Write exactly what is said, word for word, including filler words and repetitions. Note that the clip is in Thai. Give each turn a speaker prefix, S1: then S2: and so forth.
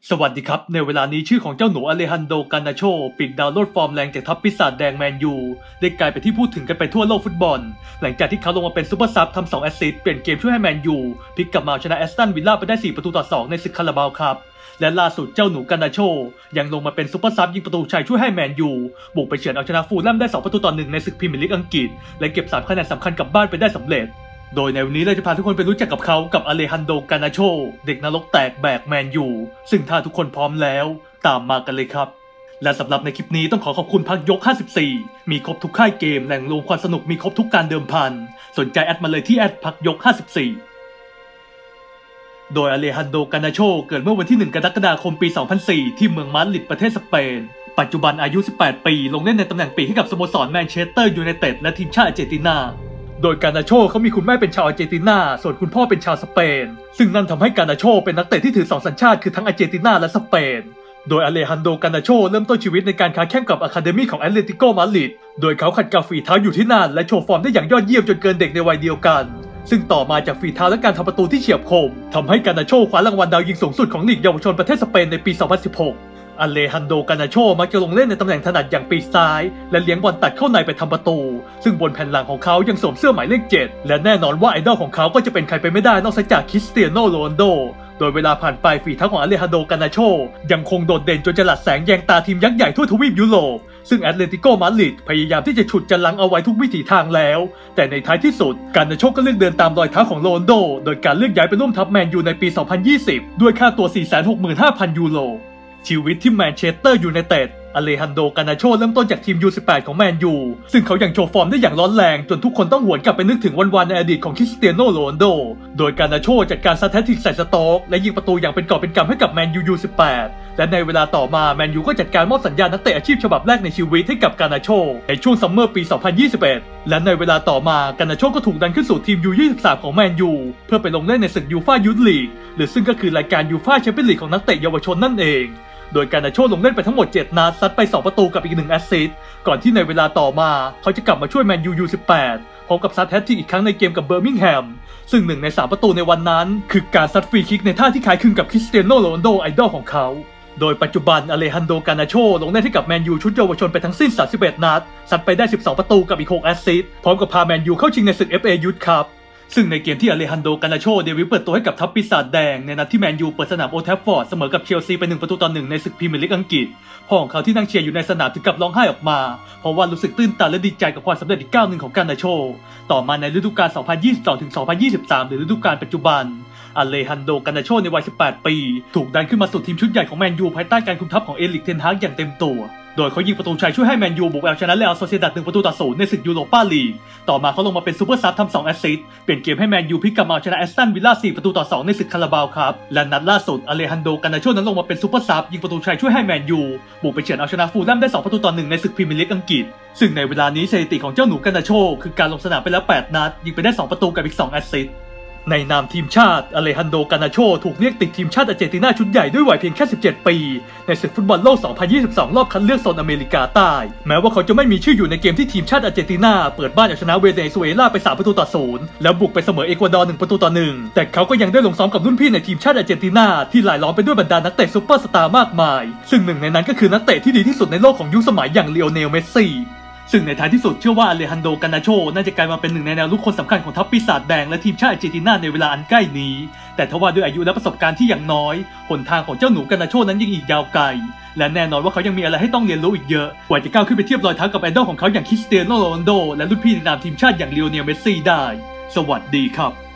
S1: สวัสดีครับในเวลานี้ชื่อของเจ้าหนูอเลฮันโด กานาโชปีกดาวโลดฟอร์มแรงจากทัพปีศาจแดงแมนยูได้กลายเป็นที่พูดถึงกันไปทั่วโลกฟุตบอลหลังจากที่เขาลงมาเป็นซุปเปอร์ซับทำสองแอสซิสต์เปลี่ยนเกมช่วยให้แมนยูพลิกกลับมาชนะแอสตันวิลล่าไปได้สี่ประตูต่อสองในศึกคาราบาวครับและล่าสุดเจ้าหนูกานาโชยังลงมาเป็นซุปเปอร์ซับยิงประตูชัยช่วยให้แมนยูบุกไปเฉือนเอาชนะฟูลแลมได้สองประตูต่อหนึ่งในศึกพรีเมียร์ลีกอังกฤษและเก็บสามคะแนนสำคัญกลับบ้านไปได้สำเร็จโดยในวันนี้เราจะพาทุกคนไปรู้จักกับเขากับอเลฮันโด กานาโชเด็กนรกแตกแบกแมนยูซึ่งถ้าทุกคนพร้อมแล้วตามมากันเลยครับและสำหรับในคลิปนี้ต้องขอขอบคุณพักยกห้าสิบสี่มีครบทุกค่ายเกมแหล่งรวมความสนุกมีครบทุกการเดิมพันสนใจแอดมาเลยที่แอดพักยกห้าสิบสี่โดยอเลฮันโด กานาโชเกิดเมื่อวันที่หนึ่งกรกฎาคมปีสองพันสี่ที่เมืองมาดริดประเทศสเปนปัจจุบันอายุสิบแปดปีลงเล่นในตำแหน่งปีกให้กับสโมสรแมนเชสเตอร์ยูไนเต็ดและทีมชาติอาร์เจนตินาโดยกานาโชเขามีคุณแม่เป็นชาวอาร์เจนตินาส่วนคุณพ่อเป็นชาวสเปนซึ่งนั่นทำให้กานาโชเป็นนักเตะที่ถือสองสัญชาติคือทั้งอาร์เจนตินาและสเปนโดยอเลฮันโด กานาโชเริ่มต้นชีวิตในการค้าแข่งกับอะคาเดมี่ของแอตเลติโก มาดริดโดยเขาขัดเกลาฝีเท้าอยู่ที่นั่นและโชว์ฟอร์มได้อย่างยอดเยี่ยมจนเกินเด็กในวัยเดียวกันซึ่งต่อมาจากฝีเท้าและการทำประตูที่เฉียบคมทำให้กานาโชคว้ารางวัลดาวยิงสูงสุดของลีกเยาวชนประเทศสเปนในปีสองพันสิบหกอเลฮันโด กานาโชมักจะลงเล่นในตำแหน่งถนัดอย่างปีกซ้ายและเลี้ยงบอลตัดเข้าในไปทำประตูซึ่งบนแผ่นหลังของเขายังสวมเสื้อหมายเลขเจ็ดและแน่นอนว่าไอดอลของเขาก็จะเป็นใครไปไม่ได้นอกจากคริสเตียโน โรนัลโดโดยเวลาผ่านไปฝีเท้าของอเลฮันโด กานาโชยังคงโดดเด่นจนจะหลัดแสงแยงตาทีมยักษ์ใหญ่ทั่วทวีปยุโรปซึ่งแอตเลติโก มาดริดพยายามที่จะฉุดจันลังเอาไว้ทุกวิถีทางแล้วแต่ในท้ายที่สุดกานาโชก็เลือกเดินตามรอยเท้าของโรนัลโดโดยการเลือกย้ายไปร่วมทัพแมนยูในปีสองพันยี่สิบด้วยค่าตัว สี่แสนหกหมื่นห้าพัน ยูโรชีวิตที่แมนเชสเตอร์ยูไนเต็ดอเลฮันโด กานาโชเริ่มต้นจากทีม ยู สิบแปด ของแมนยูซึ่งเขายังโชว์ฟอร์มได้อย่างร้อนแรงจนทุกคนต้องหวนกลับไปนึกถึงวันๆในอดีตของคริสเตียโน โรนัลโดโดยกานาโชจัดการซัดแฮตทริกใส่สโต๊กและยิงประตูอย่างเป็นกอบเป็นกำให้กับแมนยู ยู สิบแปด และในเวลาต่อมาแมนยูก็จัดการมอบสัญญานักเตะอาชีพฉบับแรกในชีวิตให้กับกานาโชในช่วงซัมเมอร์ปีสองพันยี่สิบเอ็ดและในเวลาต่อมากานาโชก็ถูกดันขึ้นสู่ทีม ยู ยี่สิบสาม ของแมนยูเพื่อไปลงเล่นในศึกยูฟ่ายูทลีกหรือซึ่งก็คือรายการยูฟ่าแชมเปี้ยนลีกของนักเตะเยาวชนนั่นเองโดยกานาโชลงเล่นไปทั้งหมดเจ็ดนัดซัดไปสองประตูกับอีกหนึ่งแอสซิสต์ก่อนที่ในเวลาต่อมาเขาจะกลับมาช่วยแมนยู ยู สิบแปดพร้อมกับซัดแฮตทริกอีกครั้งในเกมกับเบอร์มิงแฮมซึ่งหนึ่งในสามประตูในวันนั้นคือการซัดฟรีคิกในท่าที่คล้ายคลึงกับคริสเตียโน โรนัลโดไอดอลของเขาโดยปัจจุบันอเลฮันโด กานาโชลงเล่นให้กับแมนยูชุดเยาวชนไปทั้งสิ้นสามสิบเอ็ดนัดซัดไปได้สิบสองประตูกับอีกหกแอสซิสต์พร้อมกับพาแมนยูเข้าชิงในศึก เอฟ เอ Youth Cupซึ่งในเกมที่อเลฮันโด กานาโชเดบิวต์เปิดตัวให้กับทัพปีศาจแดงในนัดที่แมนยูเปิดสนามโอลด์แทฟฟอร์ดเสมอกับเชลซีไปหนึ่งประตูต่อหนึ่งในศึกพรีเมียร์ลีกอังกฤษพ่อของเขาที่นั่งเชียร์อยู่ในสนามถึงกับร้องไห้ออกมาเพราะว่ารู้สึกตื้นตันและดีใจกับความสำเร็จอีกก้าวหนึ่งของกานาโชต่อมาในฤดูกาล สองพันยี่สิบสองถึงสองพันยี่สิบสาม หรือฤดูกาลปัจจุบันอเลฮันโด กานาโชในวัยสิบแปดปีถูกดันขึ้นมาสู่ทีมชุดใหญ่ของแมนยูภายใต้การคุมทัพของเอริก เทนฮากอย่างเต็มตัวโดยเขายิงประตูชัยช่วยให้แมนยูบุกเอาชนะเรอัล โซเซียดัดหนึ่งประตูต่อศูนย์ในศึกยูโรปาลีกต่อมาเขาลงมาเป็นซูเปอร์ซับทำสองแอสซิสต์เปลี่ยนเกมให้แมนยูพลิกกลับมาเอาชนะแอสตันวิลล่าสี่ประตูต่อสองในศึกคาราบาวครับและนัดล่าสุดอเลฮันโด กานาโชนั้นลงมาเป็นซูเปอร์ซับยิงประตูชัยช่วยให้แมนยูบุกไปเฉือนเอาชนะฟูลแลมได้สองประตูต่อหนึ่งในศึกพรีเมียร์ลีกอังกฤษซึ่งในเวลานี้สถิติของเจ้าหนู กานาโชคือการลงสนามไปแล้วแปดนัดยิงไปได้สองประตูกับอีกสองแอสซิสต์ในนามทีมชาติอเลฮันโด กานาโชถูกเรียกติดทีมชาติอาร์เจนตินาชุดใหญ่ด้วยวัยเพียงแค่สิบเจ็ดปีในศึกฟุตบอลโลก สองพันยี่สิบสอง รอบคัดเลือกโซนอเมริกาใต้แม้ว่าเขาจะไม่มีชื่ออยู่ในเกมที่ทีมชาติอาร์เจนตินาเปิดบ้านเอาชนะเวเนซุเอลาไปสามประตูต่อศูนย์แล้วบุกไปเสมอเอกวาดอร์หนึ่งประตูต่อหนึ่งแต่เขาก็ยังได้ลงซ้อมกับรุ่นพี่ในทีมชาติอาร์เจนตินาที่หลายล้อมไปด้วยบรรดานักเตะซุปเปอร์สตาร์มากมายซึ่งหนึ่งในนั้นก็คือนักเตะที่ดีที่สุดในโลกของยุคสมัยอย่างลีโอเนล เมสซี่ซึ่งในท้ายที่สุดเชื่อว่าอเลฮันโด กานาโชน่าจะกลายมาเป็นหนึ่งในแนวรุกคนสำคัญของทัพปีศาจแดงและทีมชาติอาร์เจนตินาในเวลาอันใกล้นี้แต่ทว่าด้วยอายุและประสบการณ์ที่อย่างน้อยหนทางของเจ้าหนู กานาโชนั้นยังอีกยาวไกลและแน่นอนว่าเขายังมีอะไรให้ต้องเรียนรู้อีกเยอะกว่าจะก้าวขึ้นไปเทียบรอยเท้ากับไอดอลของเขาอย่างคริสเตียโน โรนัลโดและรุ่นพี่ในนามทีมชาติอย่างลีโอเนล เมสซี่ได้สวัสดีครับ